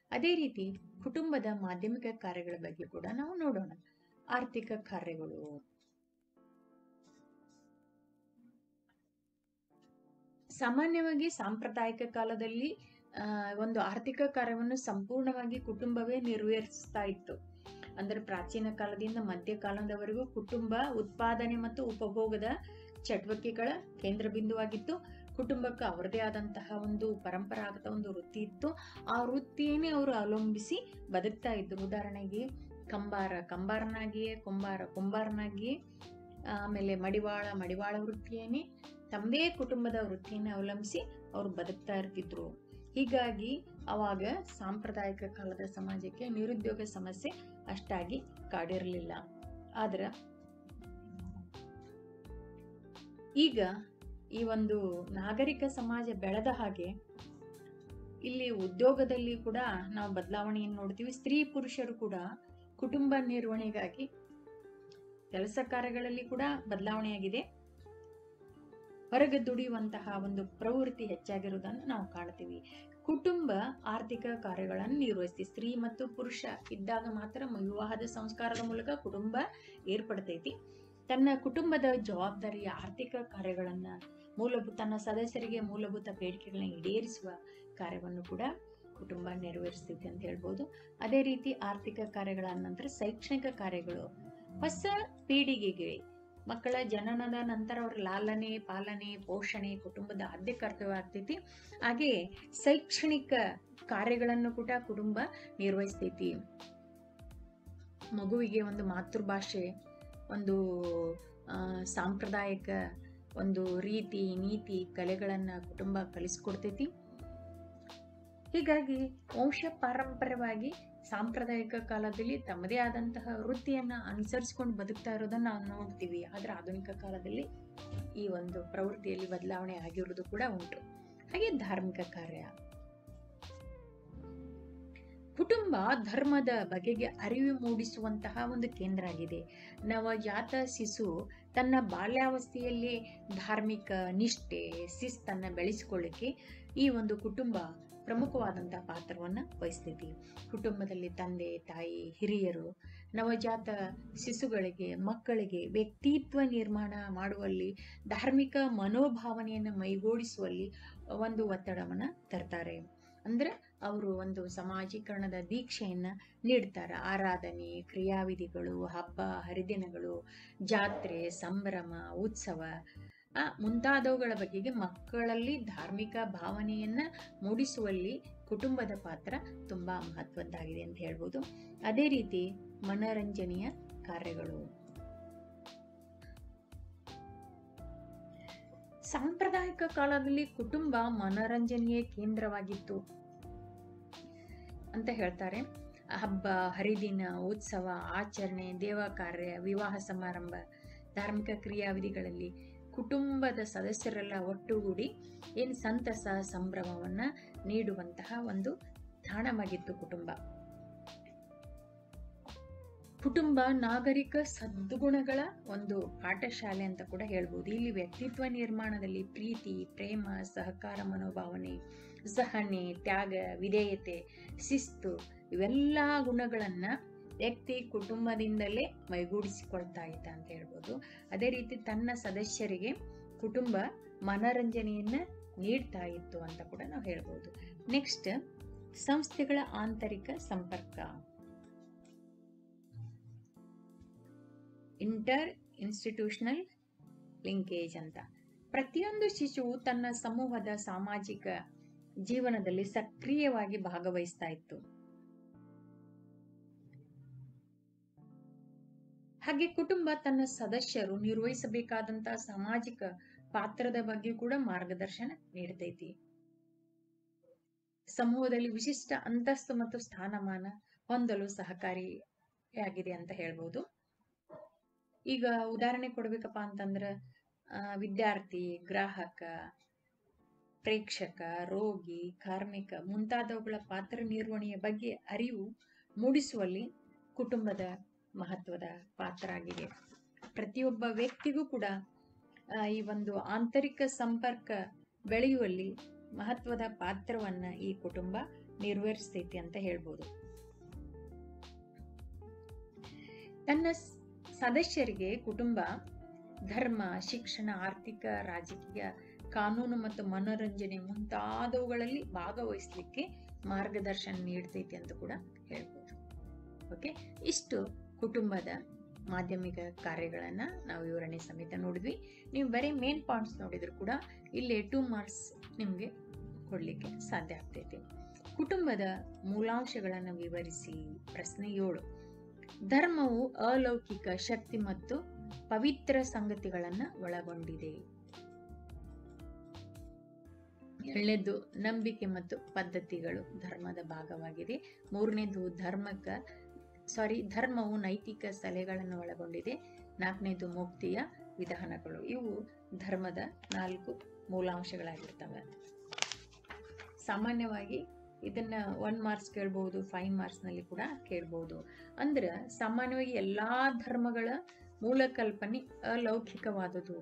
ಅದೇ ರೀತಿ ಕುಟುಂಬದ ಮಾಧ್ಯಮಿಕ ಕಾರ್ಯಗಳ ಬಗ್ಗೆ ಕೂಡ ನಾವು ನೋಡೋಣ. ಆರ್ಥಿಕ ಕಾರ್ಯಗಳು. ಸಾಮಾನ್ಯವಾಗಿ ಸಾಂಪ್ರದಾಯಿಕ ಕಾಲದಲ್ಲಿ ಒಂದು ಆರ್ಥಿಕ ಕಾರ್ಯವನ್ನು ಸಂಪೂರ್ಣವಾಗಿ ಕುಟುಂಬವೇ ನೆರವೇರಿಸ್ತಾ ಇತ್ತು. ಅಂದ್ರೆ ಪ್ರಾಚೀನ ಕಾಲದಿಂದ ಮಧ್ಯಕಾಲದವರೆಗೂ ಕುಟುಂಬ ಉತ್ಪಾದನೆ ಮತ್ತು ಉಪಭೋಗದ ಚಟುವಟಿಕೆಗಳ ಕೇಂದ್ರ ಬಿಂದುವಾಗಿತ್ತು. ಕುಟುಂಬಕ್ಕೆ ಅವರದೇ ಆದಂತಹ ಒಂದು ಪರಂಪರಾಗತ ಒಂದು ವೃತ್ತಿ ಇತ್ತು. ಆ ವೃತ್ತಿಯನ್ನೇ ಅವರು ಅವಲಂಬಿಸಿ ಬದುಕ್ತಾ ಇದ್ರು. ಉದಾಹರಣೆಗೆ ಕಂಬಾರನಾಗಿಯೇ, ಕುಂಬಾರನಾಗಿಯೇ, ಆಮೇಲೆ ಮಡಿವಾಳ ವೃತ್ತಿಯನ್ನೇ ತಮ್ಮದೇ ಕುಟುಂಬದ ವೃತ್ತಿಯನ್ನು ಅವಲಂಬಿಸಿ ಅವರು ಬದುಕ್ತಾ ಇರ್ತಿದ್ರು. ಹೀಗಾಗಿ ಅವಾಗ ಸಾಂಪ್ರದಾಯಿಕ ಕಾಲದ ಸಮಾಜಕ್ಕೆ ನಿರುದ್ಯೋಗ ಸಮಸ್ಯೆ ಅಷ್ಟಾಗಿ ಕಾಡಿರಲಿಲ್ಲ. ಆದ್ರ ಈಗ ಈ ಒಂದು ನಾಗರಿಕ ಸಮಾಜ ಬೆಳೆದ ಹಾಗೆ ಇಲ್ಲಿ ಉದ್ಯೋಗದಲ್ಲಿ ಕೂಡ ನಾವು ಬದಲಾವಣೆಯನ್ನು ನೋಡ್ತೀವಿ. ಸ್ತ್ರೀ ಪುರುಷರು ಕೂಡ ಕುಟುಂಬ ನಿರ್ವಹಣೆಗಾಗಿ ಕೆಲಸ ಕಾರ್ಯಗಳಲ್ಲಿ ಕೂಡ ಬದಲಾವಣೆಯಾಗಿದೆ. ಹೊರಗೆ ದುಡಿಯುವಂತಹ ಒಂದು ಪ್ರವೃತ್ತಿ ಹೆಚ್ಚಾಗಿರುವುದನ್ನು ನಾವು ಕಾಣ್ತೀವಿ. ಕುಟುಂಬ ಆರ್ಥಿಕ ಕಾರ್ಯಗಳನ್ನು ನಿರ್ವಹಿಸ್ತಿ. ಸ್ತ್ರೀ ಮತ್ತು ಪುರುಷ ಇದ್ದಾಗ ಮಾತ್ರ ವಿವಾಹದ ಸಂಸ್ಕಾರದ ಮೂಲಕ ಕುಟುಂಬ ಏರ್ಪಡ್ತೈತಿ. ತನ್ನ ಕುಟುಂಬದ ಜವಾಬ್ದಾರಿಯ ಆರ್ಥಿಕ ಕಾರ್ಯಗಳನ್ನ ತನ್ನ ಸದಸ್ಯರಿಗೆ ಮೂಲಭೂತ ಬೇಡಿಕೆಗಳನ್ನ ಈಡೇರಿಸುವ ಕಾರ್ಯವನ್ನು ಕೂಡ ಕುಟುಂಬ ನೆರವೇರಿಸ್ತೈತಿ ಅಂತ ಹೇಳ್ಬೋದು. ಅದೇ ರೀತಿ ಆರ್ಥಿಕ ಕಾರ್ಯಗಳ ನಂತರ ಶೈಕ್ಷಣಿಕ ಕಾರ್ಯಗಳು. ಹೊಸ ಪೀಳಿಗೆಗೆ ಮಕ್ಕಳ ಜನನದ ನಂತರ ಅವರ ಲಾಲನೆ, ಪಾಲನೆ, ಪೋಷಣೆ ಕುಟುಂಬದ ಆದ್ಯ ಕರ್ತವ್ಯ ಆಗ್ತೈತಿ. ಹಾಗೆ ಶೈಕ್ಷಣಿಕ ಕಾರ್ಯಗಳನ್ನು ಕೂಡ ಕುಟುಂಬ ನಿರ್ವಹಿಸ್ತೈತಿ. ಮಗುವಿಗೆ ಒಂದು ಮಾತೃಭಾಷೆ, ಒಂದು ಸಾಂಪ್ರದಾಯಿಕ ಒಂದು ರೀತಿ ನೀತಿ ಕಲೆಗಳನ್ನ ಕುಟುಂಬ ಕಲಿಸ್ಕೊಡ್ತೈತಿ. ಹೀಗಾಗಿ ವಂಶ ಪಾರಂಪರ್ಯವಾಗಿ ಸಾಂಪ್ರದಾಯಿಕ ಕಾಲದಲ್ಲಿ ತಮ್ಮದೇ ಆದಂತಹ ವೃತ್ತಿಯನ್ನ ಅನುಸರಿಸಿಕೊಂಡು ಬದುಕ್ತಾ ಇರೋದನ್ನ ನಾವು ನೋಡ್ತೀವಿ. ಆದ್ರೆ ಆಧುನಿಕ ಕಾಲದಲ್ಲಿ ಈ ಒಂದು ಪ್ರವೃತ್ತಿಯಲ್ಲಿ ಬದಲಾವಣೆ ಆಗಿರುವುದು ಕೂಡ ಉಂಟು. ಹಾಗೆ ಧಾರ್ಮಿಕ ಕಾರ್ಯ. ಕುಟುಂಬ ಧರ್ಮದ ಬಗೆಗೆ ಅರಿವು ಮೂಡಿಸುವಂತಹ ಒಂದು ಕೇಂದ್ರ ಆಗಿದೆ. ನವಜಾತ ಶಿಶು ತನ್ನ ಬಾಲ್ಯಾವಸ್ಥೆಯಲ್ಲಿ ಧಾರ್ಮಿಕ ನಿಷ್ಠೆ, ಶಿಸ್ತನ್ನ ಬೆಳೆಸಿಕೊಳ್ಳಿಕ್ಕೆ ಈ ಒಂದು ಕುಟುಂಬ ಪ್ರಮುಖವಾದಂತಹ ಪಾತ್ರವನ್ನ ವಹಿಸ್ತೈತಿ. ಕುಟುಂಬದಲ್ಲಿ ತಂದೆ, ತಾಯಿ, ಹಿರಿಯರು ನವಜಾತ ಶಿಶುಗಳಿಗೆ, ಮಕ್ಕಳಿಗೆ ವ್ಯಕ್ತಿತ್ವ ನಿರ್ಮಾಣ ಮಾಡುವಲ್ಲಿ, ಧಾರ್ಮಿಕ ಮನೋಭಾವನೆಯನ್ನು ಮೈಗೂಡಿಸುವಲ್ಲಿ ಒಂದು ಒತ್ತಡವನ್ನ ತರ್ತಾರೆ. ಅಂದ್ರೆ ಅವರು ಒಂದು ಸಮಾಜೀಕರಣದ ದೀಕ್ಷೆಯನ್ನ ನೀಡ್ತಾರೆ. ಆರಾಧನೆ, ಕ್ರಿಯಾವಿಧಿಗಳು, ಹಬ್ಬ ಹರಿದಿನಗಳು, ಜಾತ್ರೆ, ಸಂಭ್ರಮ, ಉತ್ಸವ ಮುಂತಾದವುಗಳ ಬಗೆಗೆ ಮಕ್ಕಳಲ್ಲಿ ಧಾರ್ಮಿಕ ಭಾವನೆಯನ್ನ ಮೂಡಿಸುವಲ್ಲಿ ಕುಟುಂಬದ ಪಾತ್ರ ತುಂಬಾ ಮಹತ್ವದ್ದಾಗಿದೆ ಅಂತ ಹೇಳ್ಬೋದು. ಅದೇ ರೀತಿ ಮನರಂಜನೆಯ ಕಾರ್ಯಗಳು. ಸಾಂಪ್ರದಾಯಿಕ ಕಾಲದಲ್ಲಿ ಕುಟುಂಬ ಮನರಂಜನೆಯ ಕೇಂದ್ರವಾಗಿತ್ತು ಅಂತ ಹೇಳ್ತಾರೆ. ಹಬ್ಬ ಹರಿದಿನ, ಉತ್ಸವ, ಆಚರಣೆ, ದೇವ ಕಾರ್ಯ, ವಿವಾಹ ಸಮಾರಂಭ, ಧಾರ್ಮಿಕ ಕ್ರಿಯಾವಿಧಿಗಳಲ್ಲಿ ಕುಟುಂಬದ ಸದಸ್ಯರೆಲ್ಲ ಒಟ್ಟುಗೂಡಿ ಸಂತಸ ಸಂಭ್ರಮವನ್ನ ನೀಡುವಂತಹ ಒಂದು ತಾಣವಾಗಿತ್ತು ಕುಟುಂಬ. ಕುಟುಂಬ ನಾಗರಿಕ ಸದ್ಗುಣಗಳ ಒಂದು ಪಾಠಶಾಲೆ ಅಂತ ಕೂಡ ಹೇಳ್ಬೋದು. ಇಲ್ಲಿ ವ್ಯಕ್ತಿತ್ವ ನಿರ್ಮಾಣದಲ್ಲಿ ಪ್ರೀತಿ, ಪ್ರೇಮ, ಸಹಕಾರ ಮನೋಭಾವನೆ, ಸಹನೆ, ತ್ಯಾಗ, ವಿಧೇಯತೆ, ಶಿಸ್ತು ಇವೆಲ್ಲಾ ಗುಣಗಳನ್ನ ವ್ಯಕ್ತಿ ಕುಟುಂಬದಿಂದಲೇ ಮೈಗೂಡಿಸಿಕೊಳ್ತಾ ಇದ್ದ ಅಂತ ಹೇಳ್ಬೋದು. ಅದೇ ರೀತಿ ತನ್ನ ಸದಸ್ಯರಿಗೆ ಕುಟುಂಬ ಮನರಂಜನೆಯನ್ನ ನೀಡ್ತಾ ಇತ್ತು ಅಂತ ಕೂಡ ನಾವು ಹೇಳ್ಬೋದು. ನೆಕ್ಸ್ಟ್, ಸಂಸ್ಥೆಗಳ ಆಂತರಿಕ ಸಂಪರ್ಕ. ಇಂಟರ್ ಇನ್ಸ್ಟಿಟ್ಯೂಷನಲ್ ಲಿಂಕೇಜ್ ಅಂತ. ಪ್ರತಿಯೊಂದು ಶಿಶುವು ತನ್ನ ಸಮೂಹದ ಸಾಮಾಜಿಕ ಜೀವನದಲ್ಲಿ ಸಕ್ರಿಯವಾಗಿ ಭಾಗವಹಿಸ್ತಾ ಇತ್ತು. ಹಾಗೆ ಕುಟುಂಬ ತನ್ನ ಸದಸ್ಯರು ನಿರ್ವಹಿಸಬೇಕಾದಂತಹ ಸಾಮಾಜಿಕ ಪಾತ್ರದ ಬಗ್ಗೆ ಕೂಡ ಮಾರ್ಗದರ್ಶನ ನೀಡ್ತೈತಿ. ಸಮೂಹದಲ್ಲಿ ವಿಶಿಷ್ಟ ಅಂತಸ್ತು ಮತ್ತು ಸ್ಥಾನಮಾನ ಹೊಂದಲು ಸಹಕಾರಿಯಾಗಿದೆ ಅಂತ ಹೇಳ್ಬೋದು. ಈಗ ಉದಾಹರಣೆ ಕೊಡ್ಬೇಕಪ್ಪ ಅಂತಂದ್ರ ವಿದ್ಯಾರ್ಥಿ, ಗ್ರಾಹಕ, ಪ್ರೇಕ್ಷಕ, ರೋಗಿ, ಕಾರ್ಮಿಕ ಮುಂತಾದವುಗಳ ಪಾತ್ರ ನಿರ್ವಹಣೆಯ ಬಗ್ಗೆ ಅರಿವು ಮೂಡಿಸುವಲ್ಲಿ ಕುಟುಂಬದ ಮಹತ್ವದ ಪಾತ್ರ ಆಗಿದೆ. ಪ್ರತಿಯೊಬ್ಬ ವ್ಯಕ್ತಿಗೂ ಕೂಡ ಈ ಒಂದು ಆಂತರಿಕ ಸಂಪರ್ಕ ಬೆಳೆಯುವಲ್ಲಿ ಮಹತ್ವದ ಪಾತ್ರವನ್ನ ಈ ಕುಟುಂಬ ನೆರವೇರಿಸ್ತೈತಿ ಅಂತ ಹೇಳ್ಬೋದು. ತನ್ನ ಸದಸ್ಯರಿಗೆ ಕುಟುಂಬ ಧರ್ಮ, ಶಿಕ್ಷಣ, ಆರ್ಥಿಕ, ರಾಜಕೀಯ, ಕಾನೂನು ಮತ್ತು ಮನೋರಂಜನೆ ಮುಂತಾದವುಗಳಲ್ಲಿ ಭಾಗವಹಿಸ್ಲಿಕ್ಕೆ ಮಾರ್ಗದರ್ಶನ ನೀಡ್ತೈತಿ ಅಂತ ಕೂಡ ಹೇಳ್ಬೋದು. ಓಕೆ, ಇಷ್ಟು ಕುಟುಂಬದ ಮಾಧ್ಯಮಿಕ ಕಾರ್ಯಗಳನ್ನ ನಾವು ವಿವರಣೆ ಸಮೇತ ನೋಡಿದ್ವಿ. ನೀವು ಬರೀ ಮೇನ್ ಪಾಯಿಂಟ್ಸ್ ನೋಡಿದ್ರು ಕೂಡ ಇಲ್ಲಿ 2 ಮಾರ್ಕ್ಸ್ ನಿಮ್ಗೆ ಕೊಡ್ಲಿಕ್ಕೆ ಸಾಧ್ಯ ಆಗ್ತೈತಿ. ಕುಟುಂಬದ ಮೂಲಾಂಶಗಳನ್ನು ವಿವರಿಸಿ. ಪ್ರಶ್ನೆ 7. ಧರ್ಮವು ಅಲೌಕಿಕ ಶಕ್ತಿ ಮತ್ತು ಪವಿತ್ರ ಸಂಗತಿಗಳನ್ನ ಒಳಗೊಂಡಿದೆ. 2ನೇದು ನಂಬಿಕೆ ಮತ್ತು ಪದ್ಧತಿಗಳು ಧರ್ಮದ ಭಾಗವಾಗಿದೆ. 3ನೇದು ಧರ್ಮವು ನೈತಿಕ ಸಲಹೆಗಳನ್ನು ಒಳಗೊಂಡಿದೆ. 4ನೇದು ಮುಕ್ತಿಯ ವಿಧಾನಗಳು. ಇವು ಧರ್ಮದ 4 ಮೂಲಾಂಶಗಳಾಗಿರ್ತವೆ. ಸಾಮಾನ್ಯವಾಗಿ ಇದನ್ನ 1 ಮಾರ್ಕ್ಸ್ ಕೇಳ್ಬಹುದು, 5 ಮಾರ್ಕ್ಸ್ ನಲ್ಲಿ ಕೂಡ ಕೇಳ್ಬಹುದು. ಅಂದ್ರೆ ಸಾಮಾನ್ಯವಾಗಿ ಎಲ್ಲಾ ಧರ್ಮಗಳ ಮೂಲ ಕಲ್ಪನೆ ಅಲೌಕಿಕವಾದುದು.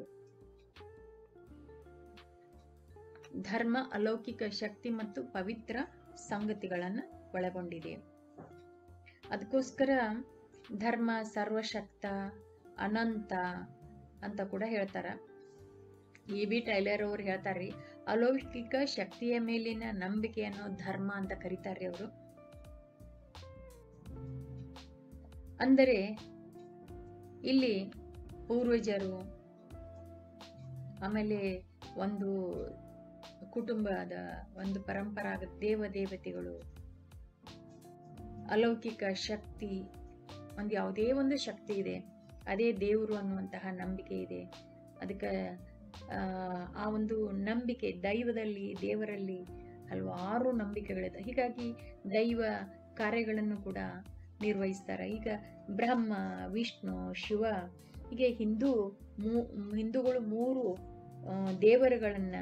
ಧರ್ಮ ಅಲೌಕಿಕ ಶಕ್ತಿ ಮತ್ತು ಪವಿತ್ರ ಸಂಗತಿಗಳನ್ನ ಒಳಗೊಂಡಿದೆ. ಅದಕ್ಕೋಸ್ಕರ ಧರ್ಮ ಸರ್ವಶಕ್ತ, ಅನಂತ ಅಂತ ಕೂಡ ಹೇಳ್ತಾರ. E.B. ಟೈಲರ್ ಅವರು ಹೇಳ್ತಾರ್ರಿ, ಅಲೌಕಿಕ ಶಕ್ತಿಯ ಮೇಲಿನ ನಂಬಿಕೆಯನ್ನು ಧರ್ಮ ಅಂತ ಕರೀತಾರ್ರಿ ಅವರು. ಅಂದರೆ ಇಲ್ಲಿ ಪೂರ್ವಜರು, ಆಮೇಲೆ ಒಂದು ಕುಟುಂಬದ ಒಂದು ಪರಂಪರಾಗತ ದೇವತೆಗಳು, ಅಲೌಕಿಕ ಶಕ್ತಿ, ಒಂದು ಯಾವುದೇ ಒಂದು ಶಕ್ತಿ ಇದೆ, ಅದೇ ದೇವರು ಅನ್ನುವಂತಹ ನಂಬಿಕೆ ಇದೆ. ಅದಕ್ಕೆ ಆ ಒಂದು ನಂಬಿಕೆ ದೈವದಲ್ಲಿ, ದೇವರಲ್ಲಿ ಹಲವಾರು ನಂಬಿಕೆಗಳಿದೆ. ಹೀಗಾಗಿ ದೈವ ಕಾರ್ಯಗಳನ್ನು ಕೂಡ ನಿರ್ವಹಿಸ್ತಾರೆ. ಈಗ ಬ್ರಹ್ಮ, ವಿಷ್ಣು, ಶಿವ, ಹೀಗೆ ಹಿಂದೂಗಳು 3 ದೇವರುಗಳನ್ನ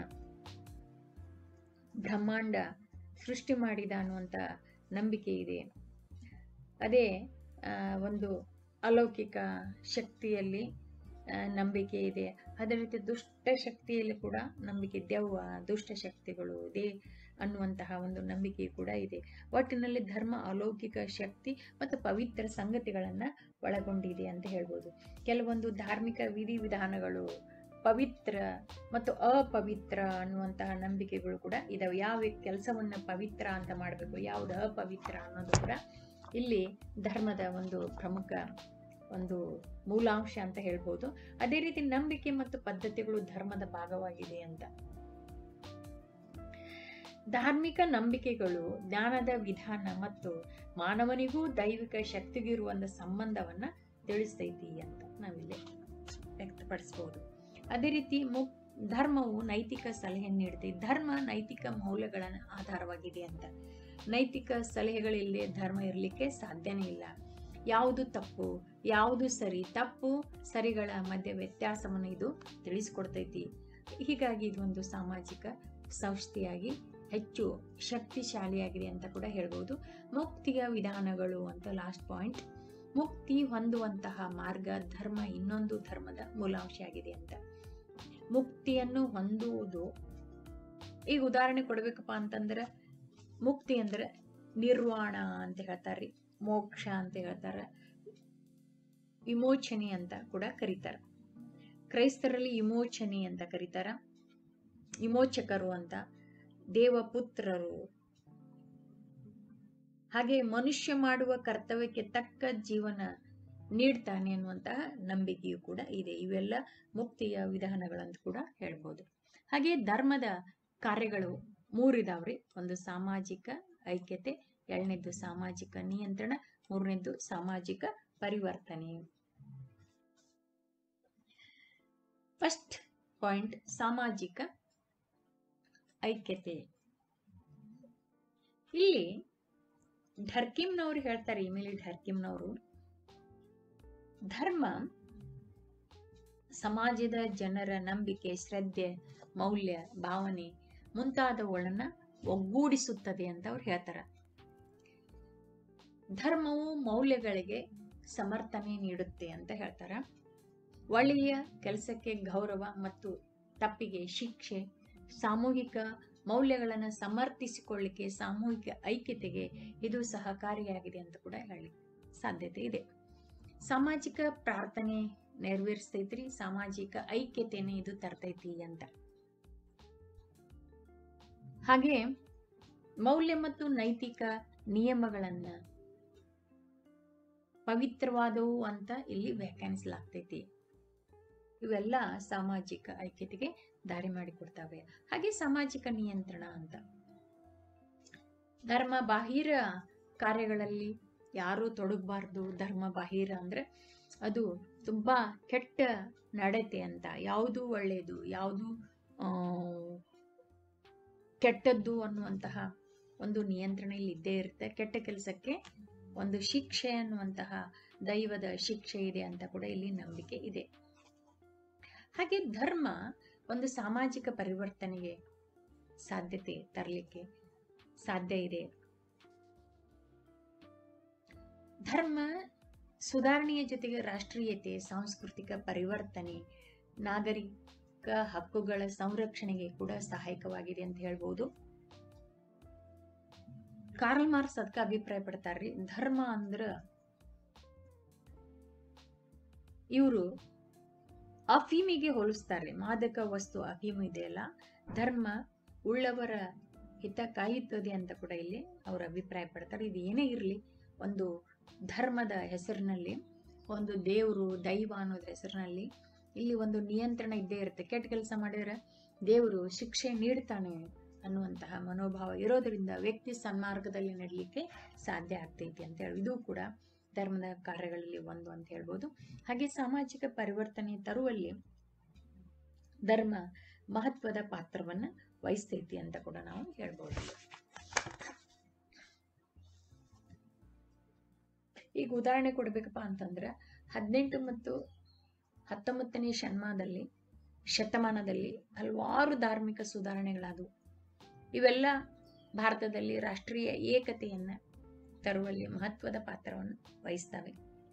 ಬ್ರಹ್ಮಾಂಡ ಸೃಷ್ಟಿ ಮಾಡಿದ ಅನ್ನುವಂತ ನಂಬಿಕೆ ಇದೆ. ಅದೇ ಒಂದು ಅಲೌಕಿಕ ಶಕ್ತಿಯಲ್ಲಿ ನಂಬಿಕೆ ಇದೆ. ಅದೇ ರೀತಿ ದುಷ್ಟ ಶಕ್ತಿಯಲ್ಲಿ ಕೂಡ ನಂಬಿಕೆ, ದೆವ್ವ, ದುಷ್ಟ ಶಕ್ತಿಗಳು ಅನ್ನುವಂತಹ ಒಂದು ನಂಬಿಕೆ ಕೂಡ ಇದೆ. ಒಟ್ಟಿನಲ್ಲಿ ಧರ್ಮ ಅಲೌಕಿಕ ಶಕ್ತಿ ಮತ್ತು ಪವಿತ್ರ ಸಂಗತಿಗಳನ್ನ ಒಳಗೊಂಡಿದೆ ಅಂತ ಹೇಳ್ಬೋದು. ಕೆಲವೊಂದು ಧಾರ್ಮಿಕ ವಿಧಿವಿಧಾನಗಳು ಪವಿತ್ರ ಮತ್ತು ಅಪವಿತ್ರ ಅನ್ನುವಂತಹ ನಂಬಿಕೆಗಳು ಕೂಡ ಇದಾವೆ. ಯಾವ ಕೆಲಸವನ್ನ ಪವಿತ್ರ ಅಂತ ಮಾಡಬೇಕು, ಯಾವ್ದು ಅಪವಿತ್ರ ಅನ್ನೋದು ಕೂಡ ಇಲ್ಲಿ ಧರ್ಮದ ಒಂದು ಪ್ರಮುಖ ಒಂದು ಮೂಲಾಂಶ ಅಂತ ಹೇಳ್ಬೋದು. ಅದೇ ರೀತಿ ನಂಬಿಕೆ ಮತ್ತು ಪದ್ಧತಿಗಳು ಧರ್ಮದ ಭಾಗವಾಗಿದೆ ಅಂತ. ಧಾರ್ಮಿಕ ನಂಬಿಕೆಗಳು ಜ್ಞಾನದ ವಿಧಾನ ಮತ್ತು ಮಾನವನಿಗೂ ದೈವಿಕ ಶಕ್ತಿಗೂ ಇರುವ ಒಂದು ಸಂಬಂಧವನ್ನ ತಿಳಿಸ್ತೈತಿ ಅಂತ ನಾವಿಲ್ಲಿ ವ್ಯಕ್ತಪಡಿಸಬಹುದು. ಅದೇ ರೀತಿ ಧರ್ಮವು ನೈತಿಕ ಸಲಹೆ ನೀಡುತ್ತೆ. ಧರ್ಮ ನೈತಿಕ ಮೌಲ್ಯಗಳ ಆಧಾರವಾಗಿದೆ ಅಂತ. ನೈತಿಕ ಸಲಹೆಗಳಿಲ್ಲದೆ ಧರ್ಮ ಇರಲಿಕ್ಕೆ ಸಾಧ್ಯನೇ ಇಲ್ಲ. ಯಾವುದು ತಪ್ಪು, ಯಾವುದು ಸರಿ, ತಪ್ಪು ಸರಿಗಳ ಮಧ್ಯೆ ವ್ಯತ್ಯಾಸವನ್ನು ಇದು ತಿಳಿಸ್ಕೊಡ್ತೈತಿ. ಹೀಗಾಗಿ ಇದೊಂದು ಸಾಮಾಜಿಕ ಸಂಸ್ಥೆಯಾಗಿ ಹೆಚ್ಚು ಶಕ್ತಿಶಾಲಿಯಾಗಿದೆ ಅಂತ ಕೂಡ ಹೇಳ್ಬೋದು. ಮುಕ್ತಿಯ ವಿಧಾನಗಳು ಅಂತ ಲಾಸ್ಟ್ ಪಾಯಿಂಟ್. ಮುಕ್ತಿ ಹೊಂದುವಂತಹ ಮಾರ್ಗ ಧರ್ಮ ಇನ್ನೊಂದು ಧರ್ಮದ ಮೂಲಾಂಶ ಆಗಿದೆ ಅಂತ. ಮುಕ್ತಿಯನ್ನು ಹೊಂದುವುದು, ಈಗ ಉದಾಹರಣೆ ಕೊಡ್ಬೇಕಪ್ಪ ಅಂತಂದ್ರೆ, ಮುಕ್ತಿ ಅಂದ್ರೆ ನಿರ್ವಾಣ ಅಂತ ಹೇಳ್ತಾರ್ರಿ, ಮೋಕ್ಷ ಅಂತ ಹೇಳ್ತಾರ, ವಿಮೋಚನೆ ಅಂತ ಕೂಡ ಕರೀತಾರ. ಕ್ರೈಸ್ತರಲ್ಲಿ ವಿಮೋಚನೆ ಅಂತ ಕರೀತಾರ, ವಿಮೋಚಕರು ಅಂತ, ದೇವಪುತ್ರರು. ಹಾಗೆ ಮನುಷ್ಯ ಮಾಡುವ ಕರ್ತವ್ಯಕ್ಕೆ ತಕ್ಕ ಜೀವನ ನೀಡ್ತಾನೆ ಅನ್ನುವಂತಹ ನಂಬಿಕೆಯು ಕೂಡ ಇದೆ. ಇವೆಲ್ಲ ಮುಕ್ತಿಯ ವಿಧಾನಗಳಂತ ಕೂಡ ಹೇಳ್ಬೋದು. ಹಾಗೆ ಧರ್ಮದ ಕಾರ್ಯಗಳು 3 ಇದಾವ್ರಿ. ಒಂದು ಸಾಮಾಜಿಕ ಐಕ್ಯತೆ, 2ನೇದ್ದು ಸಾಮಾಜಿಕ ನಿಯಂತ್ರಣ, 3ನೇದ್ದು ಸಾಮಾಜಿಕ ಪರಿವರ್ತನೆ. ಫಸ್ಟ್ ಪಾಯಿಂಟ್ ಸಾಮಾಜಿಕ ಐಕ್ಯತೆ. ಇಲ್ಲಿ ಢರ್ಕಿಮ್ನವರು ಹೇಳ್ತಾರೆ, ಇಮೇಲಿ ಢರ್ಕಿಮ್ನವರು, ಧರ್ಮ ಸಮಾಜದ ಜನರ ನಂಬಿಕೆ, ಶ್ರದ್ಧೆ, ಮೌಲ್ಯ, ಭಾವನೆ ಮುಂತಾದವುಗಳನ್ನ ಒಗ್ಗೂಡಿಸುತ್ತದೆ ಅಂತ ಅವ್ರು ಹೇಳ್ತಾರ. ಧರ್ಮವು ಮೌಲ್ಯಗಳಿಗೆ ಸಮರ್ಥನೆ ನೀಡುತ್ತೆ ಅಂತ ಹೇಳ್ತಾರ. ಒಳ್ಳೆಯ ಕೆಲಸಕ್ಕೆ ಗೌರವ ಮತ್ತು ತಪ್ಪಿಗೆ ಶಿಕ್ಷೆ, ಸಾಮೂಹಿಕ ಮೌಲ್ಯಗಳನ್ನು ಸಮರ್ಥಿಸಿಕೊಳ್ಳಿಕ್ಕೆ, ಸಾಮೂಹಿಕ ಐಕ್ಯತೆಗೆ ಇದು ಸಹಕಾರಿಯಾಗಿದೆ ಅಂತ ಕೂಡ ಹೇಳಿ ಸಾಧ್ಯತೆ ಇದೆ. ಸಾಮಾಜಿಕ ಪ್ರಾರ್ಥನೆ ನೆರವೇರಿಸ್ತೈತ್ರಿ, ಸಾಮಾಜಿಕ ಐಕ್ಯತೆಯನ್ನು ಇದು ತರ್ತೈತಿ ಅಂತ. ಹಾಗೆ ಮೌಲ್ಯ ಮತ್ತು ನೈತಿಕ ನಿಯಮಗಳನ್ನ ಪವಿತ್ರವಾದವು ಅಂತ ಇಲ್ಲಿ ವ್ಯಾಖ್ಯಾನಿಸಲಾಗ್ತೈತಿ. ಇವೆಲ್ಲ ಸಾಮಾಜಿಕ ಐಕ್ಯತೆಗೆ ದಾರಿ ಮಾಡಿಕೊಡ್ತವೆ. ಹಾಗೆ ಸಾಮಾಜಿಕ ನಿಯಂತ್ರಣ ಅಂತ, ಧರ್ಮ ಬಾಹಿರ ಕಾರ್ಯಗಳಲ್ಲಿ ಯಾರು ತೊಡಗಬಾರ್ದು. ಧರ್ಮ ಬಾಹಿರ ಅಂದ್ರೆ ಅದು ತುಂಬಾ ಕೆಟ್ಟ ನಡತೆ ಅಂತ, ಯಾವುದು ಒಳ್ಳೆಯದು ಯಾವುದು ಕೆಟ್ಟದ್ದು ಅನ್ನುವಂತಹ ಒಂದು ನಿಯಂತ್ರಣ ಇಲ್ಲಿ ಇದ್ದೇ ಇರುತ್ತೆ. ಕೆಟ್ಟ ಕೆಲಸಕ್ಕೆ ಒಂದು ಶಿಕ್ಷೆ ಅನ್ನುವಂತಹ ದೈವದ ಶಿಕ್ಷೆ ಇದೆ ಅಂತ ಕೂಡ ಇಲ್ಲಿ ನಂಬಿಕೆ ಇದೆ. ಹಾಗೆ ಧರ್ಮ ಒಂದು ಸಾಮಾಜಿಕ ಪರಿವರ್ತನೆಗೆ ಸಾಧ್ಯತೆ ತರಲಿಕ್ಕೆ ಸಾಧ್ಯ ಇದೆ. ಧರ್ಮ ಸುಧಾರಣೆಯ ಜೊತೆಗೆ ರಾಷ್ಟ್ರೀಯತೆ, ಸಾಂಸ್ಕೃತಿಕ ಪರಿವರ್ತನೆ, ನಾಗರಿಕ ಹಕ್ಕುಗಳ ಸಂರಕ್ಷಣೆಗೆ ಕೂಡ ಸಹಾಯಕವಾಗಿದೆ ಅಂತ ಹೇಳ್ಬೋದು. ಕಾರ್ಲ್ ಮಾರ್ಕ್ಸ್ ಅದಕ್ಕೆ ಅಭಿಪ್ರಾಯ ಪಡ್ತಾರ್ರಿ, ಧರ್ಮ ಅಂದ್ರ ಇವರು ಅಫೀಮಿಗೆ ಹೋಲಿಸ್ತಾರೆ. ಮಾದಕ ವಸ್ತು ಅಫೀಮ್ ಇದೆಯಲ್ಲ, ಧರ್ಮ ಉಳ್ಳವರ ಹಿತ ಕಾಯುತ್ತದೆ ಅಂತ ಕೂಡ ಇಲ್ಲಿ ಅವರು ಅಭಿಪ್ರಾಯ ಪಡ್ತಾರೆ. ಇದು ಏನೇ ಇರಲಿ, ಒಂದು ಧರ್ಮದ ಹೆಸರಿನಲ್ಲಿ, ಒಂದು ದೇವರು ದೈವ ಅನ್ನೋದ್ರ ಹೆಸರಿನಲ್ಲಿ ಇಲ್ಲಿ ಒಂದು ನಿಯಂತ್ರಣ ಇದ್ದೇ ಇರುತ್ತೆ. ಕೆಟ್ಟ ಕೆಲಸ ಮಾಡಿದ್ರೆ ದೇವರು ಶಿಕ್ಷೆ ನೀಡ್ತಾನೆ ಅನ್ನುವಂತಹ ಮನೋಭಾವ ಇರೋದ್ರಿಂದ ವ್ಯಕ್ತಿ ಸನ್ಮಾರ್ಗದಲ್ಲಿ ನಡೀಲಿಕ್ಕೆ ಸಾಧ್ಯ ಆಗ್ತೈತಿ ಅಂತ ಹೇಳಿ ಇದು ಕೂಡ ಧರ್ಮದ ಕಾರ್ಯಗಳಲ್ಲಿ ಒಂದು ಅಂತ ಹೇಳ್ಬೋದು. ಹಾಗೆ ಸಾಮಾಜಿಕ ಪರಿವರ್ತನೆ ತರುವಲ್ಲಿ ಧರ್ಮ ಮಹತ್ವದ ಪಾತ್ರವನ್ನ ವಹಿಸ್ತೈತಿ ಅಂತ ಕೂಡ ನಾವು ಹೇಳ್ಬೋದು. ಈಗ ಉದಾಹರಣೆ ಕೊಡ್ಬೇಕಪ್ಪ ಅಂತಂದ್ರೆ 18 ಮತ್ತು 19ನೇ ಶತಮಾನದಲ್ಲಿ ಹಲವಾರು ಧಾರ್ಮಿಕ ಸುಧಾರಣೆಗಳಾದವು. ಇವೆಲ್ಲ ಭಾರತದಲ್ಲಿ ರಾಷ್ಟ್ರೀಯ ಏಕತೆಯನ್ನ ತರುವಲ್ಲಿ ಮಹತ್ವದ ಪಾತ್ರವನ್ನು ವಹಿಸ್ತವೆ.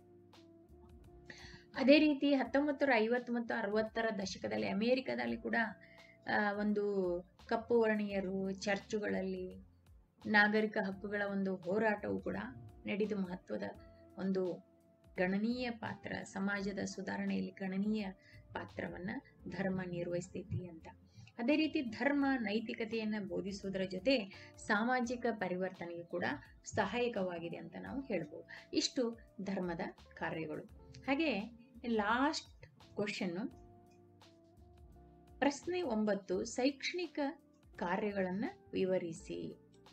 ಅದೇ ರೀತಿ 1950 ಮತ್ತು 60ರ ದಶಕದಲ್ಲಿ ಅಮೆರಿಕದಲ್ಲಿ ಕೂಡ ಒಂದು ಕಪ್ಪು ವರ್ಣೀಯರು ಚರ್ಚುಗಳಲ್ಲಿ ನಾಗರಿಕ ಹಕ್ಕುಗಳ ಒಂದು ಹೋರಾಟವು ಕೂಡ ನಡೆದು ಮಹತ್ವದ ಒಂದು ಗಣನೀಯ ಪಾತ್ರ, ಸಮಾಜದ ಸುಧಾರಣೆಯಲ್ಲಿ ಗಣನೀಯ ಪಾತ್ರವನ್ನ ಧರ್ಮ ನಿರ್ವಹಿಸ್ತೈತಿ ಅಂತ. ಅದೇ ರೀತಿ ಧರ್ಮ ನೈತಿಕತೆಯನ್ನ ಬೋಧಿಸುವುದರ ಜೊತೆ ಸಾಮಾಜಿಕ ಪರಿವರ್ತನೆಗೆ ಕೂಡ ಸಹಾಯಕವಾಗಿದೆ ಅಂತ ನಾವು ಹೇಳ್ಬೋದು. ಇಷ್ಟು ಧರ್ಮದ ಕಾರ್ಯಗಳು. ಹಾಗೆ ಲಾಸ್ಟ್ ಕ್ವಶನ್, ಪ್ರಶ್ನೆ 9, ಶೈಕ್ಷಣಿಕ ಕಾರ್ಯಗಳನ್ನ ವಿವರಿಸಿ.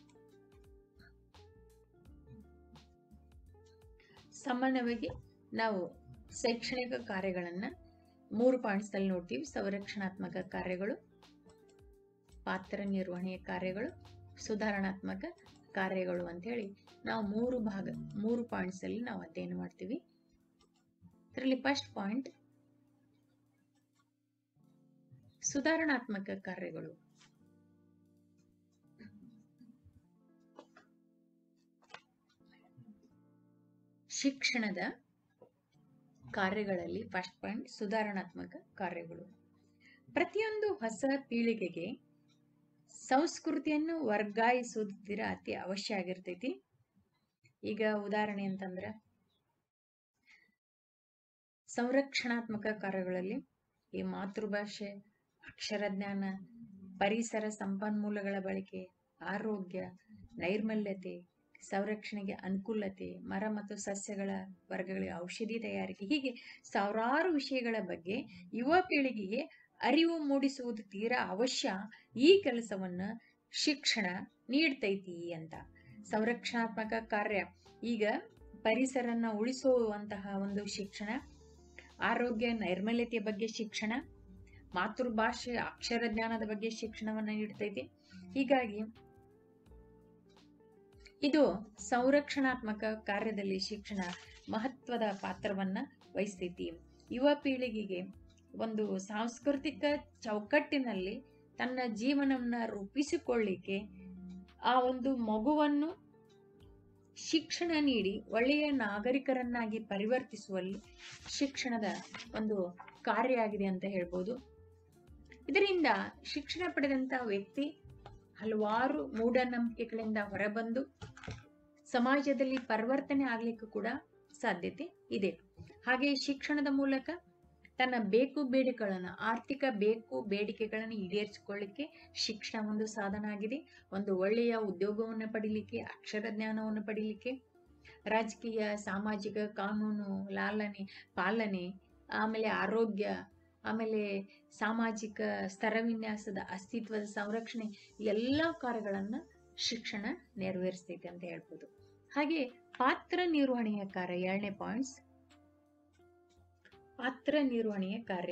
ಸಾಮಾನ್ಯವಾಗಿ ನಾವು ಶೈಕ್ಷಣಿಕ ಕಾರ್ಯಗಳನ್ನ 3 ಪಾಯಿಂಟ್ಸ್ ಅಲ್ಲಿ ನೋಡ್ತೀವಿ. ಸಂರಕ್ಷಣಾತ್ಮಕ ಕಾರ್ಯಗಳು, ಪಾತ್ರ ನಿರ್ವಹಣೆಯ ಕಾರ್ಯಗಳು, ಸುಧಾರಣಾತ್ಮಕ ಕಾರ್ಯಗಳು ಅಂತ ಹೇಳಿ ನಾವು 3 ಪಾಯಿಂಟ್ಸ್ ಅಲ್ಲಿ ನಾವು ಅಧ್ಯಯನ ಮಾಡ್ತೀವಿ. ಇದರಲ್ಲಿ ಫಸ್ಟ್ ಪಾಯಿಂಟ್ ಸುಧಾರಣಾತ್ಮಕ ಕಾರ್ಯಗಳು. ಶಿಕ್ಷಣದ ಕಾರ್ಯಗಳಲ್ಲಿ ಫಸ್ಟ್ ಪಾಯಿಂಟ್ ಸುಧಾರಣಾತ್ಮಕ ಕಾರ್ಯಗಳು. ಪ್ರತಿಯೊಂದು ಹೊಸ ಪೀಳಿಗೆಗೆ ಸಂಸ್ಕೃತಿಯನ್ನು ವರ್ಗಾಯಿಸುವುದರ ಅತಿ ಅವಶ್ಯ ಆಗಿರ್ತೈತಿ. ಈಗ ಉದಾಹರಣೆ ಅಂತಂದ್ರೆ ಸಂರಕ್ಷಣಾತ್ಮಕ ಕಾರ್ಯಗಳಲ್ಲಿ ಈ ಮಾತೃಭಾಷೆ, ಅಕ್ಷರಜ್ಞಾನ, ಪರಿಸರ ಸಂಪನ್ಮೂಲಗಳ ಬಳಕೆ, ಆರೋಗ್ಯ, ನೈರ್ಮಲ್ಯತೆ, ಸಂರಕ್ಷಣೆಗೆ ಅನುಕೂಲತೆ, ಮರ ಮತ್ತು ಸಸ್ಯಗಳ ವರ್ಗಗಳಿಗೆ ಔಷಧಿ ತಯಾರಿಕೆ, ಹೀಗೆ ಸಾವಿರಾರು ವಿಷಯಗಳ ಬಗ್ಗೆ ಯುವ ಪೀಳಿಗೆಗೆ ಅರಿವು ಮೂಡಿಸುವುದು ತೀರಾ ಅವಶ್ಯ. ಈ ಕೆಲಸವನ್ನ ಶಿಕ್ಷಣ ನೀಡ್ತೈತಿ ಅಂತ. ಸಂರಕ್ಷಣಾತ್ಮಕ ಕಾರ್ಯ ಈಗ ಪರಿಸರನ ಉಳಿಸುವಂತಹ ಒಂದು ಶಿಕ್ಷಣ, ಆರೋಗ್ಯ ನೈರ್ಮಲ್ಯತೆಯ ಬಗ್ಗೆ ಶಿಕ್ಷಣ, ಮಾತೃಭಾಷೆ ಅಕ್ಷರ ಜ್ಞಾನದ ಬಗ್ಗೆ ಶಿಕ್ಷಣವನ್ನ ನೀಡ್ತೈತಿ. ಹೀಗಾಗಿ ಇದು ಸಂರಕ್ಷಣಾತ್ಮಕ ಕಾರ್ಯದಲ್ಲಿ ಶಿಕ್ಷಣ ಮಹತ್ವದ ಪಾತ್ರವನ್ನ ವಹಿಸ್ತೈತಿ. ಯುವ ಪೀಳಿಗೆಗೆ ಒಂದು ಸಾಂಸ್ಕೃತಿಕ ಚೌಕಟ್ಟಿನಲ್ಲಿ ತನ್ನ ಜೀವನವನ್ನ ರೂಪಿಸಿಕೊಳ್ಳಿಕ್ಕೆ ಆ ಒಂದು ಮಗುವನ್ನು ಶಿಕ್ಷಣ ನೀಡಿ ಒಳ್ಳೆಯ ನಾಗರಿಕರನ್ನಾಗಿ ಪರಿವರ್ತಿಸುವಲ್ಲಿ ಶಿಕ್ಷಣದ ಒಂದು ಕಾರ್ಯ ಆಗಿದೆ ಅಂತ ಹೇಳ್ಬೋದು. ಇದರಿಂದ ಶಿಕ್ಷಣ ಪಡೆದಂತ ವ್ಯಕ್ತಿ ಹಲವಾರು ಮೂಢನಂಬಿಕೆಗಳಿಂದ ಹೊರಬಂದು ಸಮಾಜದಲ್ಲಿ ಪರಿವರ್ತನೆ ಆಗ್ಲಿಕ್ಕೂ ಕೂಡ ಸಾಧ್ಯತೆ ಇದೆ. ಹಾಗೆ ಶಿಕ್ಷಣದ ಮೂಲಕ ತನ್ನ ಬೇಕು ಬೇಡಿಕೆಗಳನ್ನ, ಆರ್ಥಿಕ ಬೇಕು ಬೇಡಿಕೆಗಳನ್ನು ಈಡೇರಿಸಿಕೊಳ್ಳಿಕ್ಕೆ ಶಿಕ್ಷಣ ಒಂದು ಸಾಧನ ಆಗಿದೆ. ಒಂದು ಒಳ್ಳೆಯ ಉದ್ಯೋಗವನ್ನು ಪಡಿಲಿಕ್ಕೆ, ಅಕ್ಷರ ಜ್ಞಾನವನ್ನು ಪಡಿಲಿಕ್ಕೆ, ರಾಜಕೀಯ, ಸಾಮಾಜಿಕ, ಕಾನೂನು ಪಾಲನೆ, ಆಮೇಲೆ ಆರೋಗ್ಯ, ಆಮೇಲೆ ಸಾಮಾಜಿಕ ಸ್ತರವಿನ್ಯಾಸದ ಅಸ್ತಿತ್ವದ ಸಂರಕ್ಷಣೆ, ಎಲ್ಲ ಕಾರ್ಯಗಳನ್ನ ಶಿಕ್ಷಣ ನೆರವೇರಿಸ್ತೈತೆ ಅಂತ ಹೇಳ್ಬೋದು. ಹಾಗೆ ಪಾತ್ರ ನಿರ್ವಹಣೆಯ ಕಾರ್ಯ, 2ನೇ ಪಾಯಿಂಟ್ಸ್, ಪಾತ್ರ ನಿರ್ವಹಣೆಯ ಕಾರ್ಯ.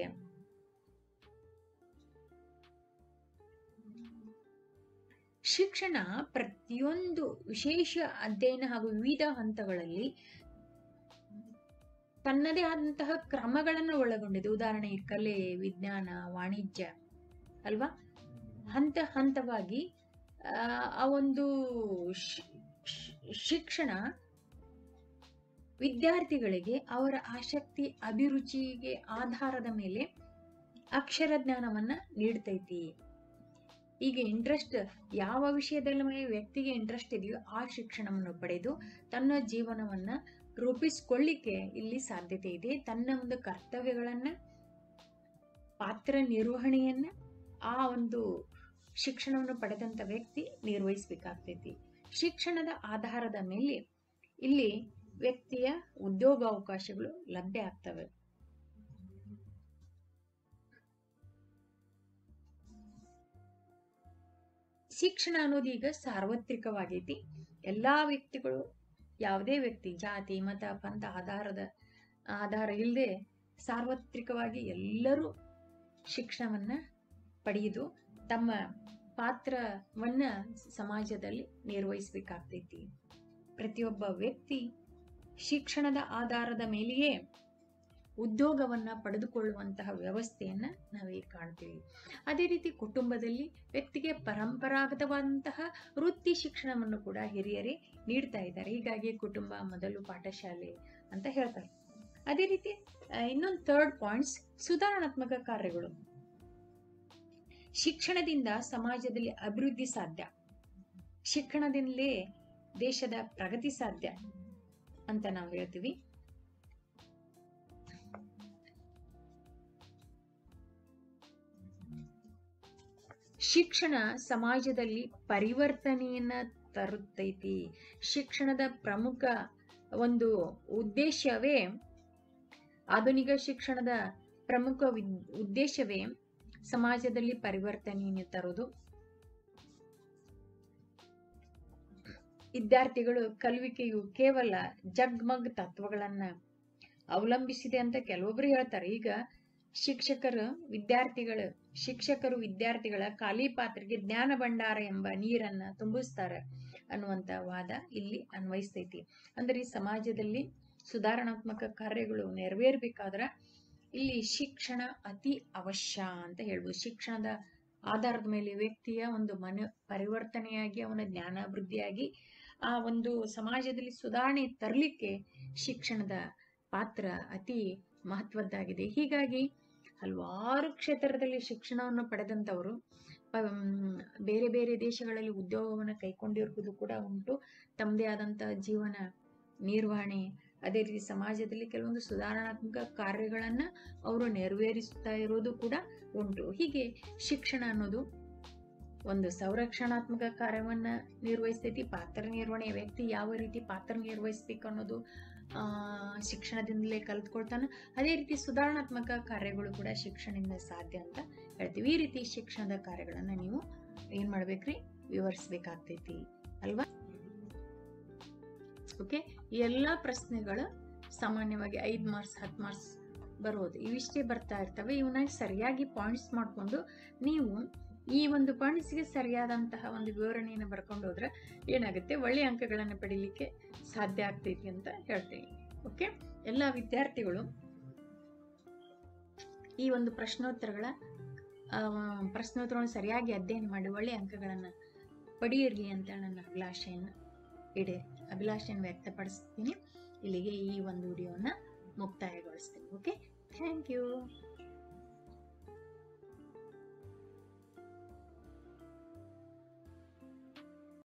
ಶಿಕ್ಷಣ ಪ್ರತಿಯೊಂದು ವಿಶೇಷ ಅಧ್ಯಯನ ಹಾಗೂ ವಿವಿಧ ಹಂತಗಳಲ್ಲಿ ತನ್ನದೇ ಆದಂತಹ ಕ್ರಮಗಳನ್ನು ಒಳಗೊಂಡಿದೆ. ಉದಾಹರಣೆಗೆ ಕಲೆ, ವಿಜ್ಞಾನ, ವಾಣಿಜ್ಯ ಅಲ್ವಾ, ಹಂತ ಹಂತವಾಗಿ ಆ ಒಂದು ಶಿಕ್ಷಣ ವಿದ್ಯಾರ್ಥಿಗಳಿಗೆ ಅವರ ಆಸಕ್ತಿ, ಅಭಿರುಚಿಗೆ ಆಧಾರದ ಮೇಲೆ ಅಕ್ಷರ ಜ್ಞಾನವನ್ನ ನೀಡ್ತೈತಿ. ಈಗ ಇಂಟ್ರೆಸ್ಟ್, ಯಾವ ವಿಷಯದಲ್ಲಿ ವ್ಯಕ್ತಿಗೆ ಇಂಟ್ರೆಸ್ಟ್ ಇದೆಯೋ ಆ ಶಿಕ್ಷಣವನ್ನು ಪಡೆದು ತನ್ನ ಜೀವನವನ್ನ ರೂಪಿಸಿಕೊಳ್ಳಿಕ್ಕೆ ಇಲ್ಲಿ ಸಾಧ್ಯತೆ ಇದೆ. ತನ್ನ ಒಂದು ಕರ್ತವ್ಯಗಳನ್ನ, ಪಾತ್ರ ನಿರ್ವಹಣೆಯನ್ನ ಆ ಒಂದು ಶಿಕ್ಷಣವನ್ನು ಪಡೆದಂತ ವ್ಯಕ್ತಿ ನಿರ್ವಹಿಸಬೇಕಾಗ್ತೈತಿ. ಶಿಕ್ಷಣದ ಆಧಾರದ ಮೇಲೆ ಇಲ್ಲಿ ವ್ಯಕ್ತಿಯ ಉದ್ಯೋಗಾವಕಾಶಗಳು ಲಭ್ಯ ಆಗ್ತವೆ. ಶಿಕ್ಷಣ ಅನ್ನೋದು ಈಗ ಸಾರ್ವತ್ರಿಕವಾಗೈತಿ. ಎಲ್ಲಾ ವ್ಯಕ್ತಿಗಳು, ಯಾವುದೇ ವ್ಯಕ್ತಿ ಜಾತಿ, ಮತ, ಪಂಥ ಆಧಾರ ಇಲ್ಲದೆ ಸಾರ್ವತ್ರಿಕವಾಗಿ ಎಲ್ಲರೂ ಶಿಕ್ಷಣವನ್ನ ಪಡೆಯುವುದು, ತಮ್ಮ ಪಾತ್ರವನ್ನ ಸಮಾಜದಲ್ಲಿ ನಿರ್ವಹಿಸಬೇಕಾಗ್ತೈತಿ. ಪ್ರತಿಯೊಬ್ಬ ವ್ಯಕ್ತಿ ಶಿಕ್ಷಣದ ಆಧಾರದ ಮೇಲೆಯೇ ಉದ್ಯೋಗವನ್ನ ಪಡೆದುಕೊಳ್ಳುವಂತಹ ವ್ಯವಸ್ಥೆಯನ್ನ ನಾವೀಗ ಕಾಣ್ತೀವಿ. ಅದೇ ರೀತಿ ಕುಟುಂಬದಲ್ಲಿ ವ್ಯಕ್ತಿಗೆ ಪರಂಪರಾಗತವಾದಂತಹ ವೃತ್ತಿ ಶಿಕ್ಷಣವನ್ನು ಕೂಡ ಹಿರಿಯರೇ ನೀಡ್ತಾ ಇದ್ದಾರೆ. ಹೀಗಾಗಿ ಕುಟುಂಬ ಮೊದಲು ಪಾಠಶಾಲೆ ಅಂತ ಹೇಳ್ತಾರೆ. ಅದೇ ರೀತಿ ಇನ್ನೊಂದು 3rd ಪಾಯಿಂಟ್ಸ್, ಸುಧಾರಣಾತ್ಮಕ ಕಾರ್ಯಗಳು. ಶಿಕ್ಷಣದಿಂದ ಸಮಾಜದಲ್ಲಿ ಅಭಿವೃದ್ಧಿ ಸಾಧ್ಯ, ಶಿಕ್ಷಣದಿಂದಲೇ ದೇಶದ ಪ್ರಗತಿ ಸಾಧ್ಯ ಅಂತ ನಾವು ಹೇಳ್ತೀವಿ. ಶಿಕ್ಷಣ ಸಮಾಜದಲ್ಲಿ ಪರಿವರ್ತನೆಯನ್ನ ತರುತ್ತೈತಿ. ಶಿಕ್ಷಣದ ಪ್ರಮುಖ ಒಂದು ಉದ್ದೇಶವೇ, ಆಧುನಿಕ ಶಿಕ್ಷಣದ ಪ್ರಮುಖ ಉದ್ದೇಶವೇ ಸಮಾಜದಲ್ಲಿ ಪರಿವರ್ತನೆಯನ್ನು ತರುವುದು. ವಿದ್ಯಾರ್ಥಿಗಳು ಕಲಿಯುವಿಕೆಯು ಕೇವಲ ಜಗ್ಮಗ್ ತತ್ವಗಳನ್ನ ಅವಲಂಬಿಸಿದೆ ಅಂತ ಕೆಲವೊಬ್ರು ಹೇಳ್ತಾರೆ. ಈಗ ಶಿಕ್ಷಕರು ವಿದ್ಯಾರ್ಥಿಗಳ ಖಾಲಿ ಪಾತ್ರೆಗೆ ಜ್ಞಾನ ಭಂಡಾರ ಎಂಬ ನೀರನ್ನ ತುಂಬಿಸ್ತಾರೆ ಅನ್ನುವಂತ ವಾದ ಇಲ್ಲಿ ಅನ್ವಯಿಸ್ತೈತಿ. ಅಂದ್ರೆ ಈ ಸಮಾಜದಲ್ಲಿ ಸುಧಾರಣಾತ್ಮಕ ಕಾರ್ಯಗಳು ನೆರವೇರ್ಬೇಕಾದ್ರ ಇಲ್ಲಿ ಶಿಕ್ಷಣ ಅತಿ ಅವಶ್ಯ ಅಂತ ಹೇಳ್ಬೋದು. ಶಿಕ್ಷಣದ ಆಧಾರದ ಮೇಲೆ ವ್ಯಕ್ತಿಯ ಒಂದು ಪರಿವರ್ತನೆಯಾಗಿ, ಅವನ ಜ್ಞಾನಾಭಿವೃದ್ಧಿಯಾಗಿ ಆ ಒಂದು ಸಮಾಜದಲ್ಲಿ ಸುಧಾರಣೆ ತರಲಿಕ್ಕೆ ಶಿಕ್ಷಣದ ಪಾತ್ರ ಅತಿ ಮಹತ್ವದ್ದಾಗಿದೆ. ಹೀಗಾಗಿ ಹಲವಾರು ಕ್ಷೇತ್ರದಲ್ಲಿ ಶಿಕ್ಷಣವನ್ನು ಪಡೆದಂತವರು ಬೇರೆ ಬೇರೆ ದೇಶಗಳಲ್ಲಿ ಉದ್ಯೋಗವನ್ನು ಕೈಕೊಂಡಿರುವುದು ಕೂಡ ಉಂಟು. ತಮ್ಮದೇ ಆದಂತಹ ಜೀವನ ನಿರ್ವಹಣೆ, ಅದೇ ರೀತಿ ಸಮಾಜದಲ್ಲಿ ಕೆಲವೊಂದು ಸುಧಾರಣಾತ್ಮಕ ಕಾರ್ಯಗಳನ್ನ ಅವರು ನೆರವೇರಿಸುತ್ತಾ ಇರೋದು ಕೂಡ ಉಂಟು. ಹೀಗೆ ಶಿಕ್ಷಣ ಅನ್ನೋದು ಒಂದು ಸಂರಕ್ಷಣಾತ್ಮಕ ಕಾರ್ಯವನ್ನ ನಿರ್ವಹಿಸ್ತೈತಿ. ಪಾತ್ರ ನಿರ್ವಹಣೆ, ವ್ಯಕ್ತಿ ಯಾವ ರೀತಿ ಪಾತ್ರ ನಿರ್ವಹಿಸ್ಬೇಕು ಅನ್ನೋದು ಶಿಕ್ಷಣದಿಂದಲೇ ಕಲಿತ್ಕೊಳ್ತಾನೆ. ಅದೇ ರೀತಿ ಸುಧಾರಣಾತ್ಮಕ ಕಾರ್ಯಗಳು ಕೂಡ ಶಿಕ್ಷಣದಿಂದ ಸಾಧ್ಯ ಅಂತ ಹೇಳ್ತೀವಿ. ಈ ರೀತಿ ಶಿಕ್ಷಣದ ಕಾರ್ಯಗಳನ್ನ ನೀವು ಏನ್ ಮಾಡ್ಬೇಕ್ರಿ, ವಿವರಿಸ್ಬೇಕಾಗ್ತೈತಿ ಅಲ್ವಾ. ಓಕೆ, ಈ ಎಲ್ಲಾ ಪ್ರಶ್ನೆಗಳು ಸಾಮಾನ್ಯವಾಗಿ 5 ಮಾರ್ಕ್ಸ್ 10 ಮಾರ್ಕ್ಸ್ ಬರೋದು, ಇವಿಷ್ಟೇ ಬರ್ತಾ ಇರ್ತವೆ. ಇವನ್ನ ಸರಿಯಾಗಿ ಪಾಯಿಂಟ್ಸ್ ಮಾಡ್ಕೊಂಡು ನೀವು ಈ ಒಂದು ಪಾಯಿಂಟ್ಸ್ಗೆ ಸರಿಯಾದಂತಹ ಒಂದು ವಿವರಣೆಯನ್ನು ಬರ್ಕೊಂಡು ಹೋದ್ರೆ ಏನಾಗುತ್ತೆ, ಒಳ್ಳೆಯ ಅಂಕಗಳನ್ನು ಪಡೀಲಿಕ್ಕೆ ಸಾಧ್ಯ ಆಗ್ತೈತಿ ಅಂತ ಹೇಳ್ತೀನಿ. ಓಕೆ, ಎಲ್ಲ ವಿದ್ಯಾರ್ಥಿಗಳು ಈ ಒಂದು ಪ್ರಶ್ನೋತ್ತರಗಳನ್ನು ಸರಿಯಾಗಿ ಅಧ್ಯಯನ ಮಾಡಿ ಒಳ್ಳೆಯ ಅಂಕಗಳನ್ನು ಪಡೆಯಿರಲಿ ಅಂತ ನನ್ನ ಅಭಿಲಾಷೆಯನ್ನು ವ್ಯಕ್ತಪಡಿಸ್ತೀನಿ. ಇಲ್ಲಿಗೆ ಈ ಒಂದು ವಿಡಿಯೋನ ಮುಕ್ತಾಯಗೊಳಿಸ್ತೀನಿ. Okay, thank you.